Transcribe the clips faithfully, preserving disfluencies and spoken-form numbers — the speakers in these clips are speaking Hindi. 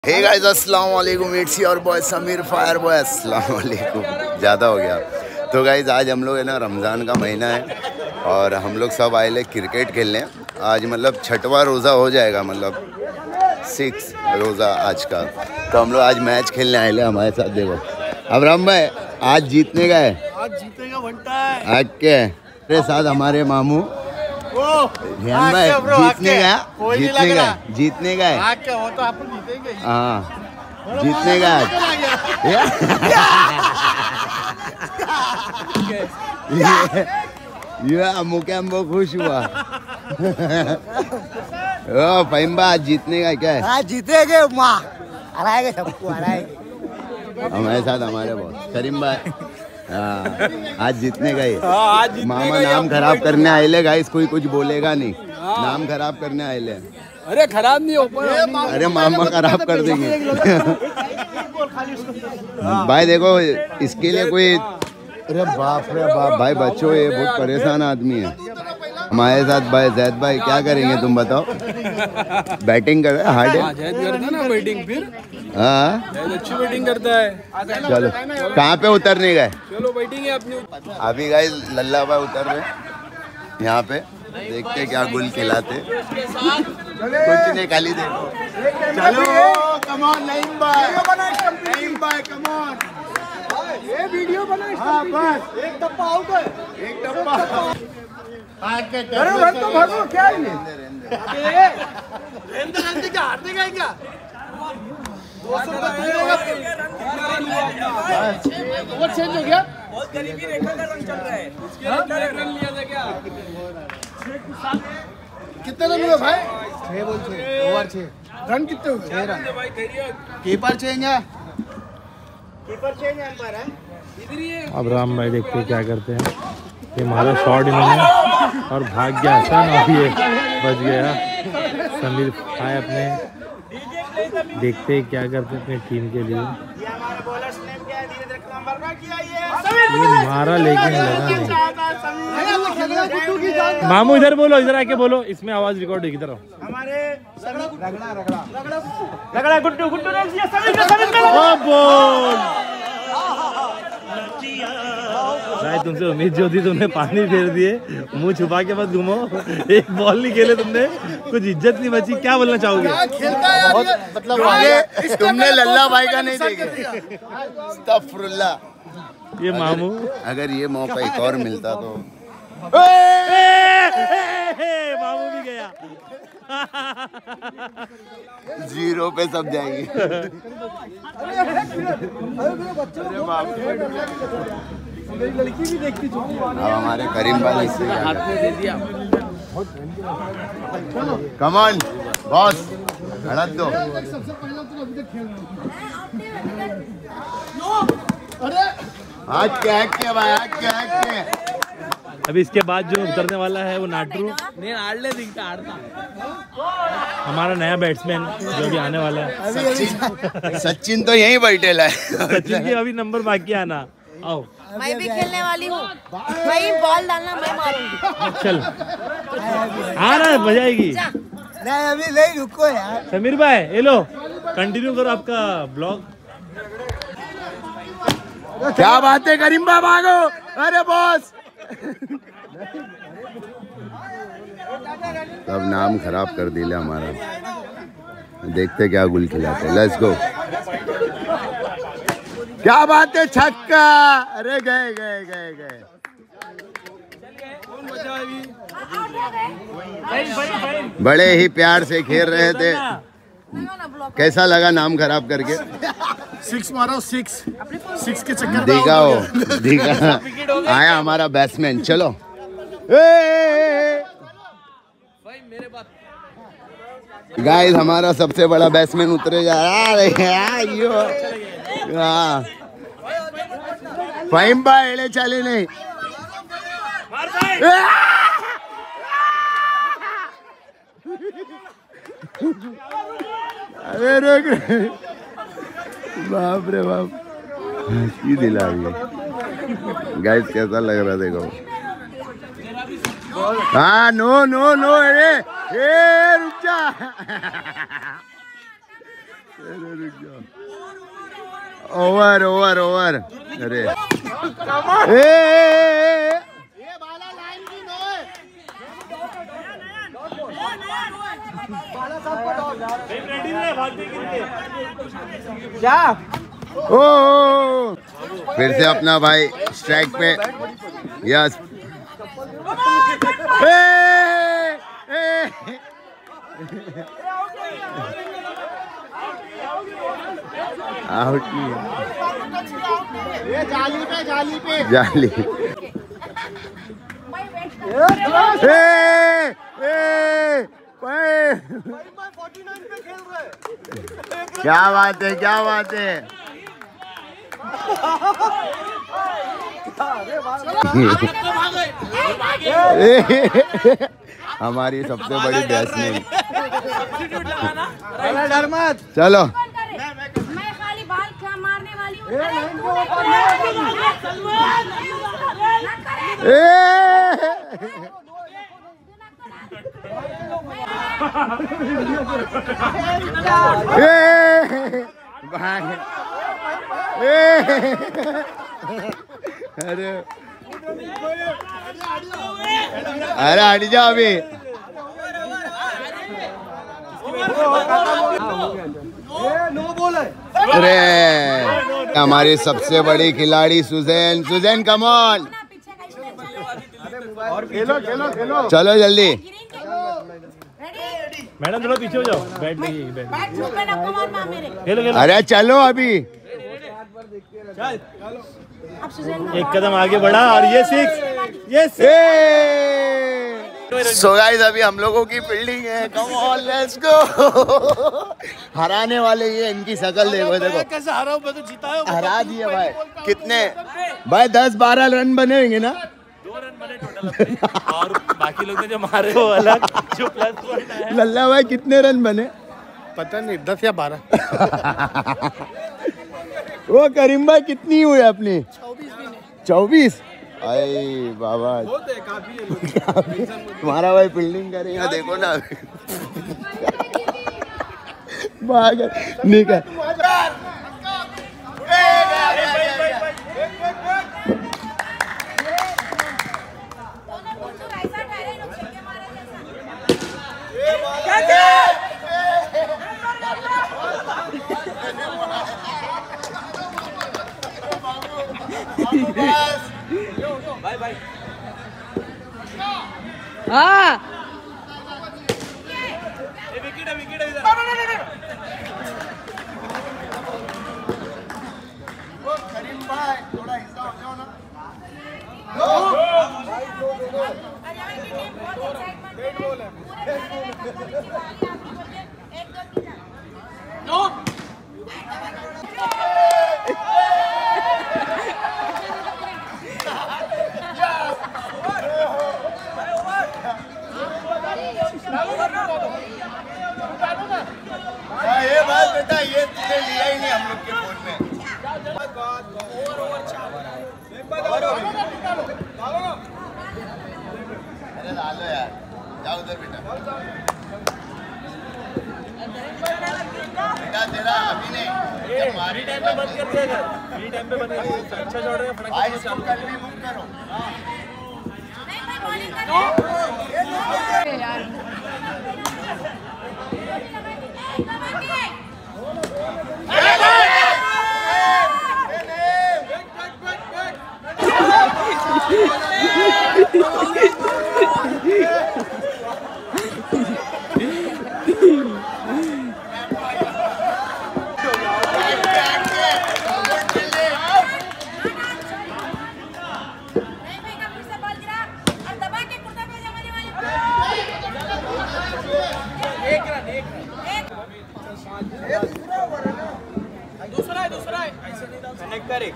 हे गाइस अस्सलाम वालेकुम, it's your boy Sameer fire boy. अस्सलाम वालेकुम, ज़्यादा हो गया। तो गाइस आज हम लोग है ना, रमज़ान का महीना है और हम लोग सब आए ले क्रिकेट खेलने। आज मतलब छठवां रोज़ा हो जाएगा, मतलब सिक्स रोज़ा आज का। तो हम लोग आज मैच खेलने आए ले हमारे साथ। देखो अब राम भाई आज जीतने का है, आज जीतेगा बनता है। आज के मेरे साथ हमारे मामू ध्यान भाई जीतने का जीतने का जीतने का है। क्या हो तो आप जीतेंगे। हाँ जीतने का ये ये मुके हमको खुश हुआ। ओ फहीम आज जीतने का क्या है? आज जीतेंगे माँ, हराएंगे सबको, हराएंगे। हमारे साथ हमारे बॉस करीम भाई। हाँ आज जीतने का ही। आज मामा नाम खराब करने आए ले गाइस, कोई कुछ बोलेगा नहीं। नाम खराब करने आए ले। अरे खराब नहीं हो पाए। अरे मामा खराब कर देंगे। भाई देखो इसके लिए कोई, अरे बाप रे बाप भाई बच्चों, ये बहुत परेशान आदमी है। हमारे साथ भाई जैद भाई, क्या करेंगे तुम बताओ? बैटिंग कर रहे हैं, हार्ड है जैद करता है ना बैटिंग, फिर हाँ जैद अच्छी बैटिंग करता है। चलो कहाँ पे उतरने गए? चलो बैटिंग है अपनी। अभी गाइस लल्ला भाई उतर रहे यहाँ पे, देखते क्या गुल खिलाते। कुछ नहीं, खाली देखो। चलो कम ऑन नईम भाई, नईम भाई कम ऑन। ये वीडियो बना, हाँ बस एक डब्बा आउट है, एक डब्बा। अरे रन तो भागो, क्या है ये? रेंदर रेंदर क्या हार देगा क्या? दो सौ का ओवर चेंज हो गया। बहुत गरीबी रेखा का रन चल रहा है। इसके लिए एक रन लिया था क्या? कितने रन हुए भाई? छह बोल छह, ओवर छह। रन कितने हुए? छह रन। कीपर चेंज है, कीपर चेंज है अंपायर है। इधर ही है। अब राम भाई देखते हैं क्या करते हैं। ये मारा शॉट इन्होंने और भाग गया, आसान अभी ये बच गया। समीर भाई अपने देखते हैं क्या करते हैं अपनी टीम के लिए। ये मारा लेकिन लगा नहीं। मामू इधर बोलो, इधर आके बोलो, इसमें आवाज रिकॉर्ड होगी। इधर आओ। रगड़ा गुड्डू गुड्डू ने दिया समीर ने, समीर ने ओ बोल भाई, तुमसे उम्मीद जो थी तुमने पानी फेर दिए। मुंह छुपा के मत घूमो, एक बॉल नहीं खेले तुमने, कुछ इज्जत नहीं बची। क्या बोलना चाहोगे? खेलता है यार, मतलब तुमने लल्ला भाई का नहीं देखे। अस्तगफुरुल्लाह। ये मामू अगर ये मौका एक और मिलता तो मामू भी गया। जीरो पे सब जाएगी। लड़की भी देखती थी। अब हमारे करीम भाई हाथ में दे दिया। कम ऑन बॉस, हड़प दो। सबसे पहले तो अभी तक खेल रहा। अरे आज क्या है क्या भाई, आज क्या है क्या? अभी इसके बाद जो उतरने वाला है वो नाटरू, नहीं आड़ले दिखता आड़ता। हमारा नया बैट्समैन जो भी आने वाला है। सचिन सचिन तो यहीं बैठेला है। सचिन की अभी नंबर बाकी आना। आओ मैं भी खेलने वाली हूँ भाई, बॉल डालना मैं मारूंगी। चल आ रहा है, मजा आएगी। नहीं अभी नहीं, रुको यार। समीर भाई ये लो, कंटिन्यू करो आपका ब्लॉग। क्या बात है करीम भाई, भागो। अरे बॉस अब नाम खराब कर दिया हमारा। देखते क्या गुल खिलाते। Let's go. क्या बात है, छक्का। अरे गए गए गए गए। बड़े ही प्यार से खेल रहे थे। कैसा लगा नाम खराब करके? सिक्स मारो, सिक्स सिक्स के चक्कर में देखा हो, देखा आया हमारा बैट्समैन। चलो गाइस, हमारा सबसे बड़ा बैट्समैन उतरे जा रहा है। हाँ फहीम भाई एड़े चले नहीं। अरे रुक, बाप रे बाप, हंसी दिला रही। गाइस कैसा लग रहा देखो। हाँ नो नो नो, अरे ए रुक जा। Over over over. अरे ए ये बाला लाइन की नो है। बाला साहब को डॉट रेडी है भागने के लिए क्या। ओ फिर से अपना भाई स्ट्राइक पे। यस ए ए आउट नहीं। ये जाली पे जाली पे जाली। ए ए क्या बात है क्या बात है। हमारी सबसे बड़ी बैट्समैन। डर मत। चलो मैं खाली बाल मारने वाली हूँ। अरे अरे हट जाओ अभी। नो बॉल है। अरे हमारी सबसे बड़ी खिलाड़ी सुजैन। सुजैन कमॉन खेलो खेलो खेलो। चलो जल्दी। मैडम थोड़ा पीछे हो जाओ। बैठ लीजिए बैठ। बैठ चुप है ना कमान मार मेरे। खेलो खेलो। अरे चलो अभी। अब सुजैन एक कदम आगे बढ़ा और ये सिक्स। ये सो गाइस अभी हम लोगों की फील्डिंग है। Come on let's go. हराने वाले ये इनकी शक्ल देखो देखो। कैसे हरा हूं मैं तो जीता हूं। हरा दिए भाई। कितने भाई दस बारह रन बने होंगे ना। दो रन बने टोटल और बाकी लोग ने जो मारे वो अलग जो प्लस पॉइंट है। लल्ला भाई कितने रन बने। पता नहीं दस या बारह। वो करीम भाई कितनी हुई अपनी। चौबीस। अरे बाबा काफी तुम्हारा भाई फील्डिंग करेगा देखो ना। भाग निकल। Bye bye. हाँ विकेट है विकेट है इधर। करीम भाई थोड़ा हिस्सा हो जाओ ना। ये बात बेटा ये तुझे लिया ही नहीं हम लोग के फोन में। अरे डालो यार जाओ उधर बेटा। बेटा तेरा अभी नहीं हमारी टाइम पे बंद कर दिया। फ्री टाइम पे बंद कर दिया। अच्छा शॉट है फटाफट। भाई इसको कल भी बुक करो। दूसरा है दूसरा है ऐसे नहीं डाल कनेक्ट करे।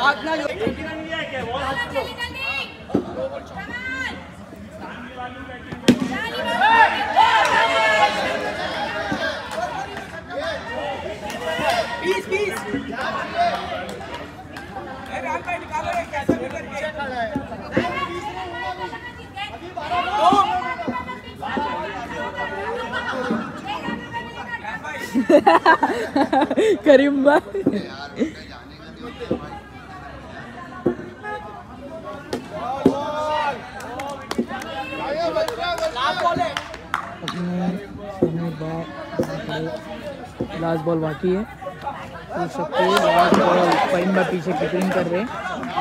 हाथ ना बीस बीस निकालो कैसे भी करके करीम भाई लास्ट बॉल बाकी है, देख सकते हैं लास्ट बॉल फाइन में पीछे किपिंग कर रहे हैं।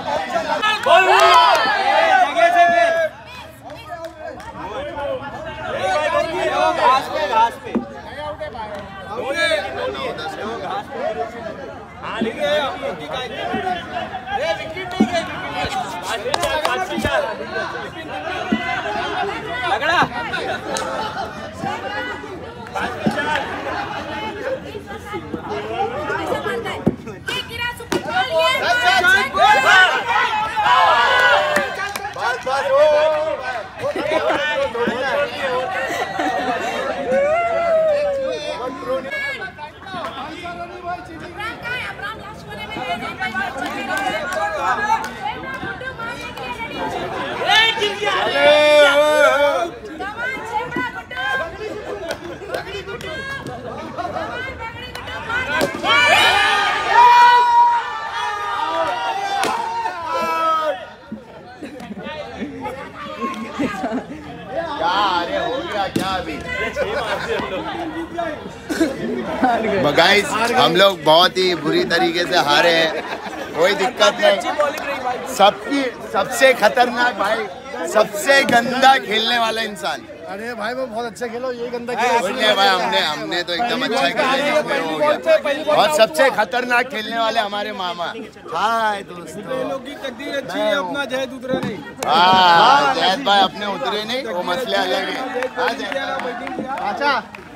गाइस हम लोग बहुत ही बुरी तरीके से हारे हैं, कोई दिक्कत नहीं। सबकी सबसे खतरनाक भाई, सबसे गंदा खेलने वाला इंसान। अरे भाई वो बहुत अच्छा खेलो, ये गंदा खेला भाई हमने हमने तो एकदम अच्छा खेला। और सबसे खतरनाक खेलने वाले हमारे मामा। हाय दोस्तों, लोग की तकदीर अच्छी है, अपना जहद उतरा नहीं। हाँ जैद भाई अपने उतरे नहीं, वो मसले अलग है। अच्छा